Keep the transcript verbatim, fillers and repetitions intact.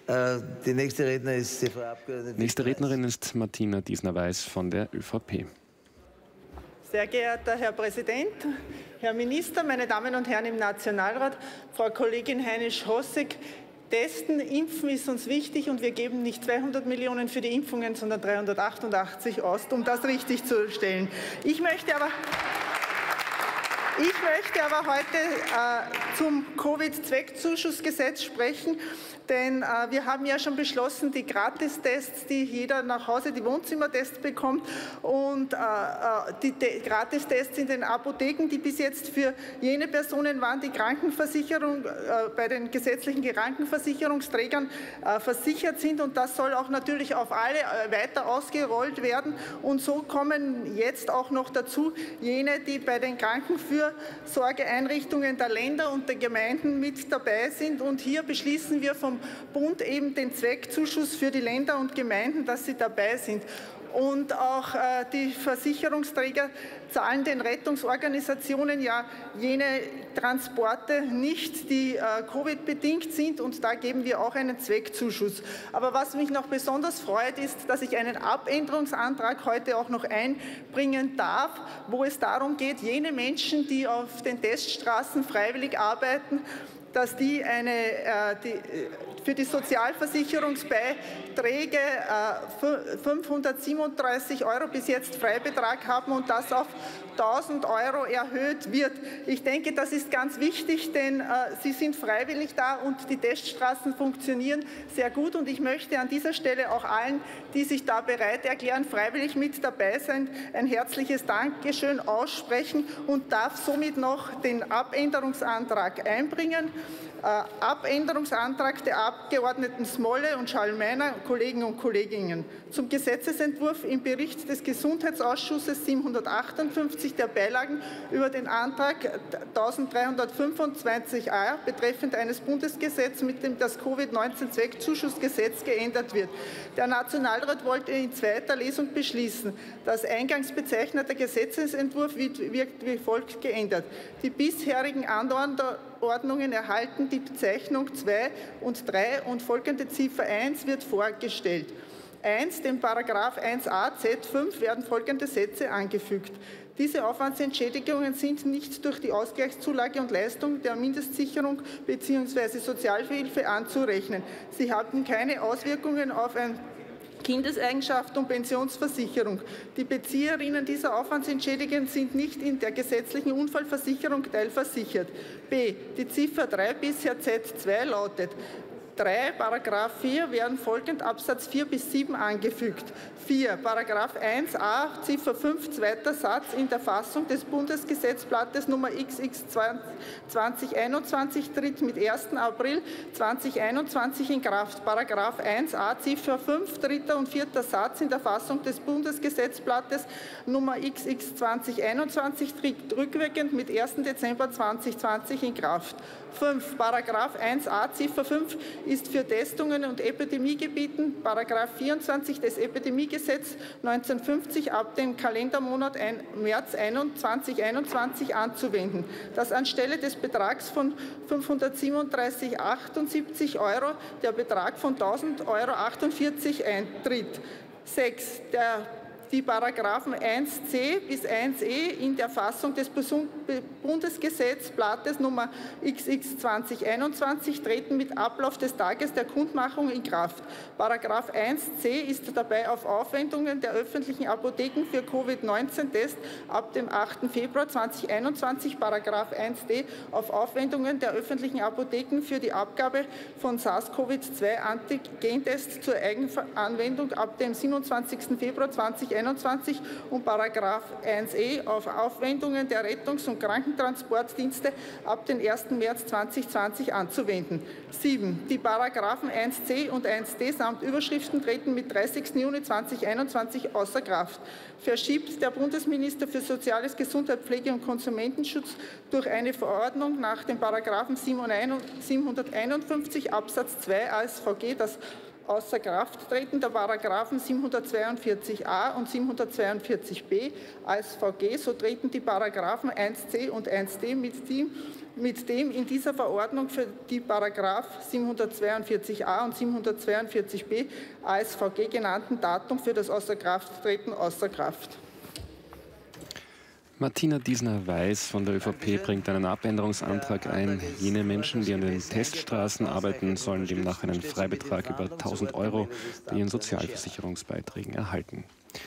Die nächste Rednerin ist die Frau Abgeordnete. Nächste Rednerin ist Martina Diesner-Weiß von der ÖVP. Sehr geehrter Herr Präsident, Herr Minister, meine Damen und Herren im Nationalrat, Frau Kollegin Heinisch-Hossig, Testen, Impfen ist uns wichtig und wir geben nicht zweihundert Millionen für die Impfungen, sondern dreihundertachtundachtzig aus, um das richtig zu stellen. Ich möchte aber, ich möchte aber heute äh, zum Covid-Zweckzuschussgesetz sprechen. Denn äh, wir haben ja schon beschlossen, die Gratistests, die jeder nach Hause, die Wohnzimmertests bekommt und äh, die Gratistests in den Apotheken, die bis jetzt für jene Personen waren, die Krankenversicherung äh, bei den gesetzlichen Krankenversicherungsträgern äh, versichert sind. Und das soll auch natürlich auf alle äh, weiter ausgerollt werden. Und so kommen jetzt auch noch dazu jene, die bei den Krankenfürsorgeeinrichtungen der Länder und der Gemeinden mit dabei sind. Und hier beschließen wir vom Bund eben den Zweckzuschuss für die Länder und Gemeinden, dass sie dabei sind. Und auch äh, die Versicherungsträger zahlen den Rettungsorganisationen ja jene Transporte nicht, die äh, Covid-bedingt sind. Und da geben wir auch einen Zweckzuschuss. Aber was mich noch besonders freut, ist, dass ich einen Abänderungsantrag heute auch noch einbringen darf, wo es darum geht, jene Menschen, die auf den Teststraßen freiwillig arbeiten, dass die, eine, äh, die für die Sozialversicherungsbeiträge äh, fünfhundertsiebenunddreißig Euro bis jetzt Freibetrag haben und das auf tausend Euro erhöht wird. Ich denke, das ist ganz wichtig, denn äh, sie sind freiwillig da und die Teststraßen funktionieren sehr gut. Und ich möchte an dieser Stelle auch allen, die sich da bereit erklären, freiwillig mit dabei sein, ein herzliches Dankeschön aussprechen und darf somit noch den Abänderungsantrag einbringen. Äh, Abänderungsantrag der Abgeordneten Smolle und Schallmeiner, Kollegen und Kolleginnen, zum Gesetzesentwurf im Bericht des Gesundheitsausschusses siebenhundertachtundfünfzig der Beilagen über den Antrag eintausenddreihundertfünfundzwanzig a betreffend eines Bundesgesetzes, mit dem das Covid neunzehn Zweckzuschussgesetz geändert wird. Der Nationalrat wollte in zweiter Lesung beschließen. Das eingangs bezeichnete Gesetzesentwurf wird wie folgt geändert. Die bisherigen Anordnungen erhalten die Bezeichnung zwei und drei und folgende Ziffer eins wird vorgestellt. eins. Dem Paragraph eins a Z fünf werden folgende Sätze angefügt. Diese Aufwandsentschädigungen sind nicht durch die Ausgleichszulage und Leistung der Mindestsicherung bzw. Sozialhilfe anzurechnen. Sie haben keine Auswirkungen auf ein Kindeseigenschaft und Pensionsversicherung. Die Bezieherinnen dieser Aufwandsentschädigungen sind nicht in der gesetzlichen Unfallversicherung teilversichert. B. Die Ziffer drei bisher Z zwei lautet: drei. Paragraph vier werden folgend Absatz vier bis sieben angefügt. vier. Paragraph eins a Ziffer fünf zweiter Satz in der Fassung des Bundesgesetzblattes Nummer X X zweitausendeinundzwanzig tritt mit ersten April zweitausendeinundzwanzig in Kraft. Paragraph eins a Ziffer fünf dritter und vierter Satz in der Fassung des Bundesgesetzblattes Nummer X X zweitausendeinundzwanzig tritt rückwirkend mit ersten Dezember zweitausendzwanzig in Kraft. fünf. Paragraph eins a Ziffer fünf ist für Testungen und Epidemiegebieten, Paragraph vierundzwanzig des Epidemiegesetzes neunzehnhundertfünfzig ab dem Kalendermonat März zweitausendeinundzwanzig anzuwenden, dass anstelle des Betrags von fünfhundertsiebenunddreißig Komma achtundsiebzig Euro der Betrag von tausend Euro achtundvierzig eintritt. sechs. Der Die Paragraphen eins c bis eins e in der Fassung des Bundesgesetzblattes Nummer X X zweitausendeinundzwanzig treten mit Ablauf des Tages der Kundmachung in Kraft. Paragraph eins c ist dabei auf Aufwendungen der öffentlichen Apotheken für Covid neunzehn Tests ab dem achten Februar zweitausendeinundzwanzig, Paragraph eins d auf Aufwendungen der öffentlichen Apotheken für die Abgabe von SARS-CoV zwei Antigentests zur Eigenanwendung ab dem siebenundzwanzigsten Februar zweitausendeinundzwanzig und Paragraph eins e auf Aufwendungen der Rettungs- und Krankentransportdienste ab dem ersten März zweitausendzwanzig anzuwenden. sieben. Die Paragraphen eins c und eins d samt Überschriften treten mit dreißigsten Juni zweitausendeinundzwanzig außer Kraft. Verschiebt der Bundesminister für Soziales, Gesundheit, Pflege und Konsumentenschutz durch eine Verordnung nach den Paragraphen siebenhunderteinundfünfzig Absatz zwei A S V G das außer Kraft treten der Paragraphen siebenhundertzweiundvierzig a und siebenhundertzweiundvierzig b A S V G, so treten die Paragraphen eins c und eins d mit dem, mit dem in dieser Verordnung für die Paragraph siebenhundertzweiundvierzig a und siebenhundertzweiundvierzig b A S V G genannten Datum für das Außerkrafttreten außer Kraft. Martina Diesner-Weiß von der ÖVP bringt einen Abänderungsantrag ein. Jene Menschen, die an den Teststraßen arbeiten, sollen demnach einen Freibetrag über tausend Euro bei ihren Sozialversicherungsbeiträgen erhalten.